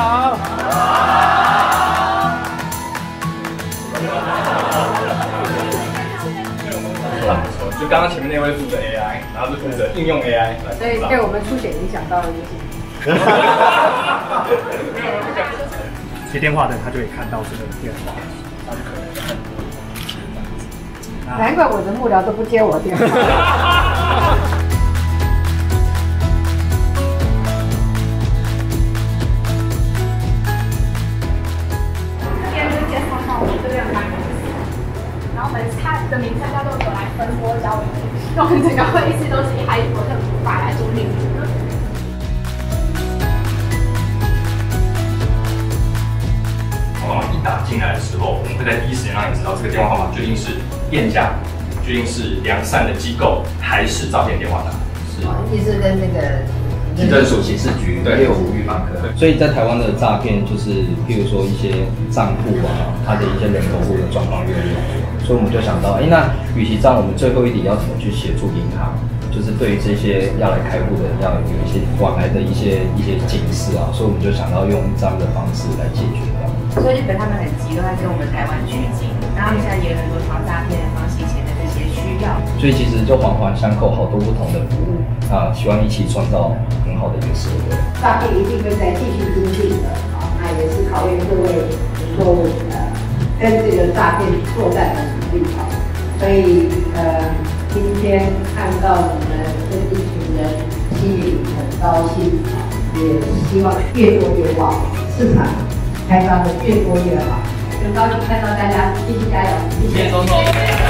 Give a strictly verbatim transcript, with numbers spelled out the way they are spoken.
好。 就刚刚前面那位负责 A I， 然后是负责应用 A I， 所以被我们初选影响到了一些。 接电话的他就会看到这个电话，他就可能。 难怪我的幕僚都不接我电话。 这边就介绍到我们这边的办公室，然后我们它的名称叫做格莱芬多交易厅，我们整个会议室都是以哈利波特古法来做命名的。 一打进来的时候，我们会在第一时间让你知道这个电话号码究竟是店家，究竟是良善的机构，还是诈骗电话打。 是，意思跟那个警政署刑事局业务预防科。所以在台湾的诈骗，就是譬如说一些账户啊，它的一些人头户的状况越来越多，所以我们就想到，哎，那与其这样，我们最后一题要怎么去协助银行？就是对于这些要来开户的人，要有一些往来的一些一些警示啊，所以我们就想到用这样的方式来解决掉。 所以日本他们很急，都在跟我们台湾取经，那他们现在也有很多防诈骗、防洗钱的这些需要。 所以其实就环环相扣，好多不同的服务啊，希望一起创造很好的一个社会。 诈骗一定会在继续精进的啊，那也是考验各位能够呃跟这个诈骗作战的能力啊。所以呃。今天看到你们这一群人，心里很高兴，也希望越做越好，市场开发的越多越好。很高兴看到大家，继续加油，谢谢。 谢谢总统。